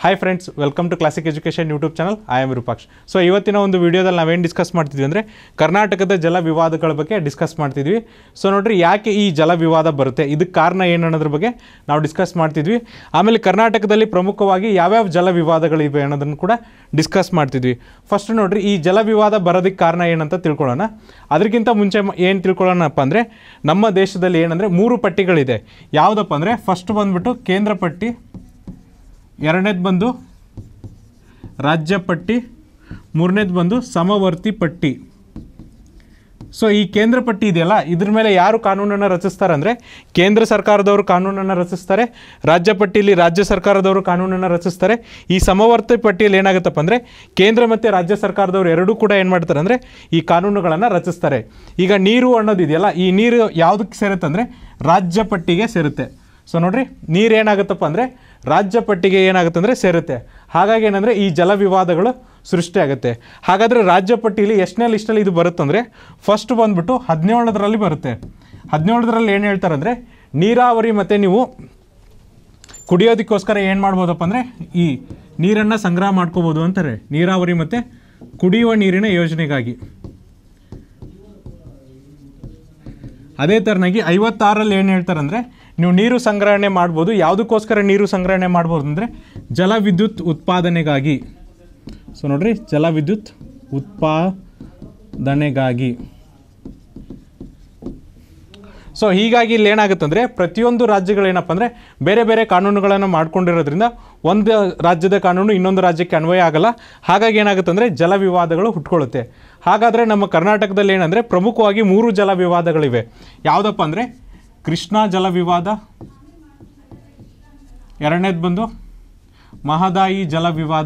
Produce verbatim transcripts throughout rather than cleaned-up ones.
Hi friends, welcome to classic education YouTube channel. I am Virupaksh. So ಇವತ್ತಿನ ಒಂದು ವಿಡಿಯೋದಲ್ಲಿ ನಾವೇನು ಡಿಸ್ಕಸ್ ಮಾಡ್ತಿದ್ವಿ ಅಂದರೆ ಕರ್ನಾಟಕದ ಜಲ ವಿವಾದಗಳ ಬಗ್ಗೆ ಡಿಸ್ಕಸ್ ಮಾಡ್ತಿದ್ವಿ. ಸೊ ನೋಡ್ರಿ, ಯಾಕೆ ಈ ಜಲ ವಿವಾದ ಬರುತ್ತೆ, ಇದಕ್ಕೆ ಕಾರಣ ಏನು ಅನ್ನೋದ್ರ ಬಗ್ಗೆ ನಾವು ಡಿಸ್ಕಸ್ ಮಾಡ್ತಿದ್ವಿ. ಆಮೇಲೆ ಕರ್ನಾಟಕದಲ್ಲಿ ಪ್ರಮುಖವಾಗಿ ಯಾವ್ಯಾವ ಜಲ ವಿವಾದಗಳಿವೆ ಅನ್ನೋದನ್ನು ಕೂಡ ಡಿಸ್ಕಸ್ ಮಾಡ್ತಿದ್ವಿ. ಫಸ್ಟ್ ನೋಡ್ರಿ, ಈ ಜಲ ವಿವಾದ ಬರೋದಕ್ಕೆ ಕಾರಣ ಏನಂತ ತಿಳ್ಕೊಳ್ಳೋಣ. ಅದಕ್ಕಿಂತ ಮುಂಚೆ ಏನು ತಿಳ್ಕೊಳ್ಳೋಣಪ್ಪ ಅಂದರೆ, ನಮ್ಮ ದೇಶದಲ್ಲಿ ಏನಂದರೆ ಮೂರು ಪಟ್ಟಿಗಳಿದೆ. ಯಾವುದಪ್ಪ ಅಂದರೆ, ಫಸ್ಟ್ ಬಂದುಬಿಟ್ಟು ಕೇಂದ್ರ ಪಟ್ಟಿ, ಎರಡನೇದು ಬಂದು ರಾಜ್ಯ ಪಟ್ಟಿ, ಮೂರನೇದು ಬಂದು ಸಮವರ್ತಿ ಪಟ್ಟಿ. ಸೊ ಈ ಕೇಂದ್ರ ಪಟ್ಟಿ ಇದೆಯಲ್ಲ, ಇದ್ರ ಮೇಲೆ ಯಾರು ಕಾನೂನನ್ನು ರಚಿಸ್ತಾರೆ ಅಂದರೆ ಕೇಂದ್ರ ಸರ್ಕಾರದವರು ಕಾನೂನನ್ನು ರಚಿಸ್ತಾರೆ. ರಾಜ್ಯ ಪಟ್ಟಿಯಲ್ಲಿ ರಾಜ್ಯ ಸರ್ಕಾರದವರು ಕಾನೂನನ್ನು ರಚಿಸ್ತಾರೆ. ಈ ಸಮವರ್ತಿ ಪಟ್ಟಿಯಲ್ಲಿ ಏನಾಗುತ್ತಪ್ಪ ಅಂದರೆ ಕೇಂದ್ರ ಮತ್ತು ರಾಜ್ಯ ಸರ್ಕಾರದವರು ಎರಡೂ ಕೂಡ ಏನು ಮಾಡ್ತಾರೆ ಅಂದರೆ ಈ ಕಾನೂನುಗಳನ್ನು ರಚಿಸ್ತಾರೆ. ಈಗ ನೀರು ಅನ್ನೋದಿದೆಯಲ್ಲ, ಈ ನೀರು ಯಾವುದಕ್ಕೆ ಸೇರುತ್ತೆ ಅಂದರೆ ರಾಜ್ಯ ಪಟ್ಟಿಗೆ ಸೇರುತ್ತೆ. ಸೊ ನೋಡಿರಿ, ನೀರು ಏನಾಗುತ್ತಪ್ಪ ಅಂದರೆ ರಾಜ್ಯ ಪಟ್ಟಿಗೆ ಏನಾಗುತ್ತೆ ಅಂದರೆ ಸೇರುತ್ತೆ. ಹಾಗಾಗಿ ಏನಂದರೆ ಈ ಜಲ ವಿವಾದಗಳು ಸೃಷ್ಟಿಯಾಗುತ್ತೆ. ಹಾಗಾದರೆ ರಾಜ್ಯ ಪಟ್ಟಿಯಲ್ಲಿ ಎಷ್ಟನೇ ಲಿಸ್ಟಲ್ಲಿ ಇದು ಬರುತ್ತಂದರೆ ಫಸ್ಟ್ ಬಂದುಬಿಟ್ಟು ಹದಿನೇಳರಲ್ಲಿ ಬರುತ್ತೆ. ಹದಿನೇಳರಲ್ಲಿ ಏನು ಹೇಳ್ತಾರೆ ಅಂದರೆ, ನೀರಾವರಿ ಮತ್ತು ನೀವು ಕುಡಿಯೋದಕ್ಕೋಸ್ಕರ ಏನು ಮಾಡ್ಬೋದಪ್ಪ ಅಂದರೆ ಈ ನೀರನ್ನು ಸಂಗ್ರಹ ಮಾಡ್ಕೋಬೋದು ಅಂತಾರೆ. ನೀರಾವರಿ ಮತ್ತು ಕುಡಿಯುವ ನೀರಿನ ಯೋಜನೆಗಾಗಿ. ಅದೇ ಥರನಾಗಿ ಐವತ್ತಾರರಲ್ಲಿ ಏನು ಹೇಳ್ತಾರೆ ಅಂದರೆ, ನೀವು ನೀರು ಸಂಗ್ರಹಣೆ ಮಾಡ್ಬೋದು. ಯಾವುದಕ್ಕೋಸ್ಕರ ನೀರು ಸಂಗ್ರಹಣೆ ಮಾಡ್ಬೋದು ಅಂದರೆ ಜಲವಿದ್ಯುತ್ ಉತ್ಪಾದನೆಗಾಗಿ. ಸೊ ನೋಡಿರಿ, ಜಲವಿದ್ಯುತ್ ಉತ್ಪಾದನೆಗಾಗಿ. ಸೊ ಹೀಗಾಗಿ ಇಲ್ಲಿ ಏನಾಗುತ್ತೆ ಅಂದರೆ ಪ್ರತಿಯೊಂದು ರಾಜ್ಯಗಳೇನಪ್ಪ ಅಂದರೆ ಬೇರೆ ಬೇರೆ ಕಾನೂನುಗಳನ್ನು ಮಾಡ್ಕೊಂಡಿರೋದ್ರಿಂದ ಒಂದು ರಾಜ್ಯದ ಕಾನೂನು ಇನ್ನೊಂದು ರಾಜ್ಯಕ್ಕೆ ಅನ್ವಯ ಆಗಲ್ಲ. ಹಾಗಾಗಿ ಏನಾಗುತ್ತೆ ಅಂದರೆ ಜಲ ವಿವಾದಗಳು ಹುಟ್ಕೊಳ್ಳುತ್ತೆ. ಹಾಗಾದರೆ ನಮ್ಮ ಕರ್ನಾಟಕದಲ್ಲಿ ಏನಂದರೆ ಪ್ರಮುಖವಾಗಿ ಮೂರು ಜಲ ವಿವಾದಗಳಿವೆ. ಯಾವುದಪ್ಪ ಅಂದರೆ ಕೃಷ್ಣಾ ಜಲ ವಿವಾದ, ಎರಡನೇದು ಬಂದು ಮಹದಾಯಿ ಜಲ ವಿವಾದ,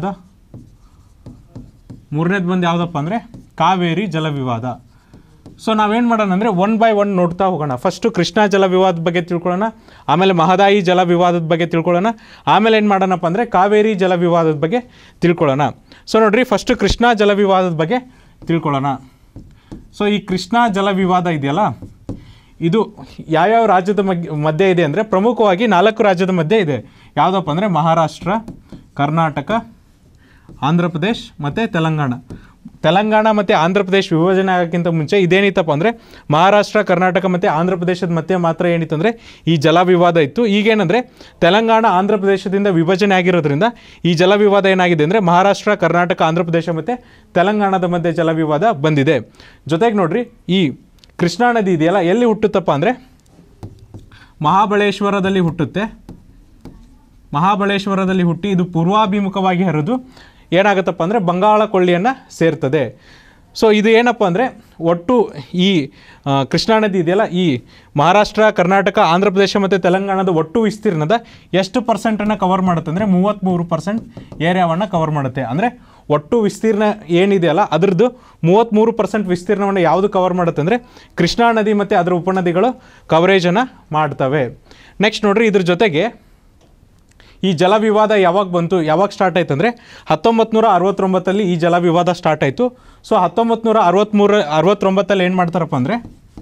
ಮೂರನೇದು ಬಂದು ಯಾವುದಪ್ಪ ಅಂದರೆ ಕಾವೇರಿ ಜಲ ವಿವಾದ. ಸೊ ನಾವೇನು ಮಾಡೋಣ ಅಂದರೆ ಒನ್ ಬೈ ಒನ್ ನೋಡ್ತಾ ಹೋಗೋಣ. ಫಸ್ಟು ಕೃಷ್ಣಾ ಜಲ ವಿವಾದದ ಬಗ್ಗೆ ತಿಳ್ಕೊಳ್ಳೋಣ, ಆಮೇಲೆ ಮಹದಾಯಿ ಜಲ ವಿವಾದದ ಬಗ್ಗೆ ತಿಳ್ಕೊಳ್ಳೋಣ, ಆಮೇಲೆ ಏನು ಮಾಡೋಣಪ್ಪ ಅಂದರೆ ಕಾವೇರಿ ಜಲ ವಿವಾದದ ಬಗ್ಗೆ ತಿಳ್ಕೊಳ್ಳೋಣ. ಸೊ ನೋಡಿರಿ, ಫಸ್ಟು ಕೃಷ್ಣಾ ಜಲ ವಿವಾದದ ಬಗ್ಗೆ ತಿಳ್ಕೊಳ್ಳೋಣ. ಸೊ ಈ ಕೃಷ್ಣಾ ಜಲ ವಿವಾದ ಇದೆಯಲ್ಲ, ಇದು ಯಾವ್ಯಾವ ರಾಜ್ಯದ ಮಧ್ಯೆ ಇದೆ ಅಂದರೆ ಪ್ರಮುಖವಾಗಿ ನಾಲ್ಕು ರಾಜ್ಯದ ಮಧ್ಯೆ ಇದೆ. ಯಾವುದಪ್ಪ ಅಂದರೆ ಮಹಾರಾಷ್ಟ್ರ, ಕರ್ನಾಟಕ, ಆಂಧ್ರ ಪ್ರದೇಶ್ ಮತ್ತು ತೆಲಂಗಾಣ. ತೆಲಂಗಾಣ ಮತ್ತು ಆಂಧ್ರ ಪ್ರದೇಶ ವಿಭಜನೆ ಆಗೋಕ್ಕಿಂತ ಮುಂಚೆ ಇದೇನಿತ್ತಪ್ಪ ಅಂದರೆ ಮಹಾರಾಷ್ಟ್ರ, ಕರ್ನಾಟಕ ಮತ್ತು ಆಂಧ್ರ ಪ್ರದೇಶದ ಮಧ್ಯೆ ಮಾತ್ರ ಏನಿತ್ತು ಅಂದರೆ ಈ ಜಲ ವಿವಾದ ಇತ್ತು. ಈಗೇನೆಂದರೆ ತೆಲಂಗಾಣ ಆಂಧ್ರ ಪ್ರದೇಶದಿಂದ ವಿಭಜನೆ ಆಗಿರೋದ್ರಿಂದ ಈ ಜಲ ವಿವಾದ ಏನಾಗಿದೆ ಅಂದರೆ ಮಹಾರಾಷ್ಟ್ರ, ಕರ್ನಾಟಕ, ಆಂಧ್ರ ಪ್ರದೇಶ ಮತ್ತು ತೆಲಂಗಾಣದ ಮಧ್ಯೆ ಜಲ ವಿವಾದ ಬಂದಿದೆ. ಜೊತೆಗೆ ನೋಡಿರಿ, ಈ ಕೃಷ್ಣಾ ನದಿ ಇದೆಯಲ್ಲ, ಎಲ್ಲಿ ಹುಟ್ಟುತ್ತಪ್ಪ ಅಂದರೆ ಮಹಾಬಳೇಶ್ವರದಲ್ಲಿ ಹುಟ್ಟುತ್ತೆ. ಮಹಾಬಳೇಶ್ವರದಲ್ಲಿ ಹುಟ್ಟಿ ಇದು ಪೂರ್ವಾಭಿಮುಖವಾಗಿ ಹರಿದು ಏನಾಗುತ್ತಪ್ಪ ಅಂದರೆ ಬಂಗಾಳ ಕೊಳ್ಳಿಯನ್ನು ಸೇರ್ತದೆ. ಸೊ ಇದು ಏನಪ್ಪ ಅಂದರೆ ಒಟ್ಟು ಈ ಕೃಷ್ಣಾ ನದಿ ಇದೆಯಲ್ಲ, ಈ ಮಹಾರಾಷ್ಟ್ರ, ಕರ್ನಾಟಕ, ಆಂಧ್ರ ಪ್ರದೇಶ ಮತ್ತು ತೆಲಂಗಾಣದ ಒಟ್ಟು ವಿಸ್ತೀರ್ಣದ ಎಷ್ಟು ಪರ್ಸೆಂಟನ್ನು ಕವರ್ ಮಾಡುತ್ತೆ ಅಂದರೆ ಮೂವತ್ತ್ಮೂರು ಪರ್ಸೆಂಟ್ ಏರಿಯಾವನ್ನು ಕವರ್ ಮಾಡುತ್ತೆ. ಅಂದರೆ ಒಟ್ಟು ವಿಸ್ತೀರ್ಣ ಏನಿದೆಯಲ್ಲ ಅದರದ್ದು ಮೂವತ್ತ್ಮೂರು ಪರ್ಸೆಂಟ್ ವಿಸ್ತೀರ್ಣವನ್ನು ಯಾವುದು ಕವರ್ ಮಾಡುತ್ತೆ ಅಂದರೆ ಕೃಷ್ಣಾ ನದಿ ಮತ್ತು ಅದರ ಉಪನದಿಗಳು ಕವರೇಜನ್ನು ಮಾಡ್ತವೆ. ನೆಕ್ಸ್ಟ್ ನೋಡಿರಿ, ಇದ್ರ ಜೊತೆಗೆ ಈ ಜಲ ವಿವಾದ ಯಾವಾಗ ಬಂತು, ಯಾವಾಗ ಸ್ಟಾರ್ಟ್ ಆಯ್ತು ಅಂದರೆ ಹತ್ತೊಂಬತ್ತು ನೂರ ಅರವತ್ತೊಂಬತ್ತಲ್ಲಿ ಈ ಜಲ ವಿವಾದ ಸ್ಟಾರ್ಟ್ ಆಯಿತು. ಸೊ ಹತ್ತೊಂಬತ್ತು ನೂರ ಅರವತ್ತ್ಮೂರ ಅರವತ್ತೊಂಬತ್ತಲ್ಲಿ ಏನು ಮಾಡ್ತಾರಪ್ಪ ಅಂದರೆ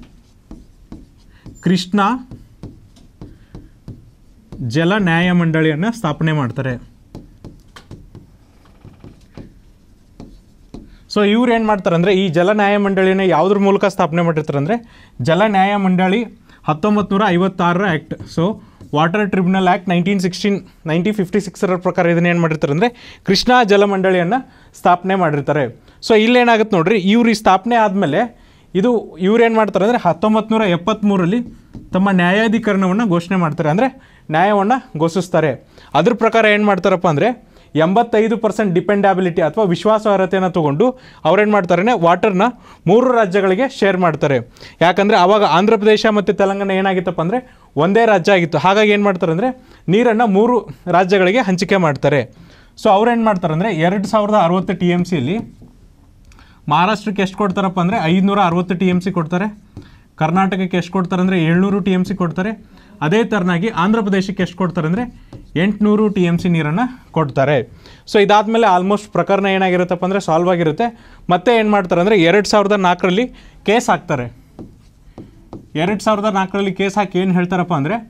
ಕೃಷ್ಣಾ ಜಲ ನ್ಯಾಯಮಂಡಳಿಯನ್ನು ಸ್ಥಾಪನೆ ಮಾಡ್ತಾರೆ. ಸೊ ಇವ್ರು ಏನು ಮಾಡ್ತಾರೆ ಅಂದರೆ ಈ ಜಲ ನ್ಯಾಯಮಂಡಳಿನ ಯಾವುದ್ರ ಮೂಲಕ ಸ್ಥಾಪನೆ ಮಾಡಿರ್ತಾರೆ ಅಂದರೆ ಜಲ ನ್ಯಾಯಮಂಡಳಿ ಹತ್ತೊಂಬತ್ತು ನೂರ ಐವತ್ತಾರರ act. So water tribunal act nineteen sixteen nineteen fifty ಸಿಕ್ಸರ ಪ್ರಕಾರ ಇದನ್ನ ಏನು ಮಾಡಿರ್ತಾರೆ ಅಂದರೆ ಕೃಷ್ಣಾ ಜಲಮಂಡಳಿಯನ್ನು ಸ್ಥಾಪನೆ ಮಾಡಿರ್ತಾರೆ. ಸೊ ಇಲ್ಲೇನಾಗುತ್ತೆ ನೋಡ್ರಿ, ಇವ್ರು ಈ ಸ್ಥಾಪನೆ ಆದಮೇಲೆ ಇದು ಇವ್ರು ಏನು ಮಾಡ್ತಾರೆ ಅಂದರೆ ಹತ್ತೊಂಬತ್ತು ನೂರ ಎಪ್ಪತ್ತ್ಮೂರರಲ್ಲಿ ತಮ್ಮ ನ್ಯಾಯಾಧೀಕರಣವನ್ನು ಘೋಷಣೆ ಮಾಡ್ತಾರೆ, ಅಂದರೆ ನ್ಯಾಯವನ್ನು ಘೋಷಿಸ್ತಾರೆ. ಅದ್ರ ಪ್ರಕಾರ ಏನು ಮಾಡ್ತಾರಪ್ಪ ಅಂದರೆ ಎಂಬತ್ತೈದು ಪರ್ಸೆಂಟ್ ಡಿಪೆಂಡಬಿಲಿಟಿ ಅಥವಾ ವಿಶ್ವಾಸಾರ್ಹತೆಯನ್ನು ತೊಗೊಂಡು ಅವ್ರೇನು ಮಾಡ್ತಾರೆ ವಾಟರ್ನ ಮೂರು ರಾಜ್ಯಗಳಿಗೆ ಶೇರ್ ಮಾಡ್ತಾರೆ. ಯಾಕಂದರೆ ಆವಾಗ ಆಂಧ್ರ ಪ್ರದೇಶ ಮತ್ತು ತೆಲಂಗಾಣ ಏನಾಗಿತ್ತಪ್ಪ ಅಂದರೆ ಒಂದೇ ರಾಜ್ಯ ಆಗಿತ್ತು. ಹಾಗಾಗಿ ಏನು ಮಾಡ್ತಾರೆ ಅಂದರೆ ನೀರನ್ನು ಮೂರು ರಾಜ್ಯಗಳಿಗೆ ಹಂಚಿಕೆ ಮಾಡ್ತಾರೆ. ಸೊ ಅವ್ರೇನು ಮಾಡ್ತಾರೆ ಅಂದರೆ ಎರಡು ಸಾವಿರದ ಅರವತ್ತು ಟಿ ಎಮ್ ಸಿಯಲ್ಲಿ ಮಹಾರಾಷ್ಟ್ರಕ್ಕೆ ಎಷ್ಟು ಕೊಡ್ತಾರಪ್ಪ ಅಂದರೆ ಐದುನೂರ ಅರವತ್ತು ಟಿ ಎಮ್ ಸಿ ಕೊಡ್ತಾರೆ. ಕರ್ನಾಟಕಕ್ಕೆ ಎಷ್ಟು ಕೊಡ್ತಾರೆ ಅಂದರೆ ಏಳ್ನೂರು ಟಿ ಎಮ್ ಸಿ ಕೊಡ್ತಾರೆ. ಅದೇ ಥರನಾಗಿ ಆಂಧ್ರ ಪ್ರದೇಶಕ್ಕೆ ಎಷ್ಟು ಕೊಡ್ತಾರೆ ಅಂದರೆ ಎಂಟುನೂರು ಟಿ ಎಮ್ ಸಿ ನೀರನ್ನು ಕೊಡ್ತಾರೆ. ಸೊ ಇದಾದಮೇಲೆ ಆಲ್ಮೋಸ್ಟ್ ಪ್ರಕರಣ ಏನಾಗಿರುತ್ತಪ್ಪ ಅಂದರೆ ಸಾಲ್ವ್ ಆಗಿರುತ್ತೆ. ಮತ್ತೆ ಏನು ಮಾಡ್ತಾರೆ ಅಂದರೆ ಎರಡು ಸಾವಿರದ ನಾಲ್ಕರಲ್ಲಿ ಕೇಸ್ ಹಾಕ್ತಾರೆ. ಎರಡು ಸಾವಿರದ ನಾಲ್ಕರಲ್ಲಿ ಕೇಸ್ ಹಾಕಿ ಏನು ಹೇಳ್ತಾರಪ್ಪ ಅಂದರೆ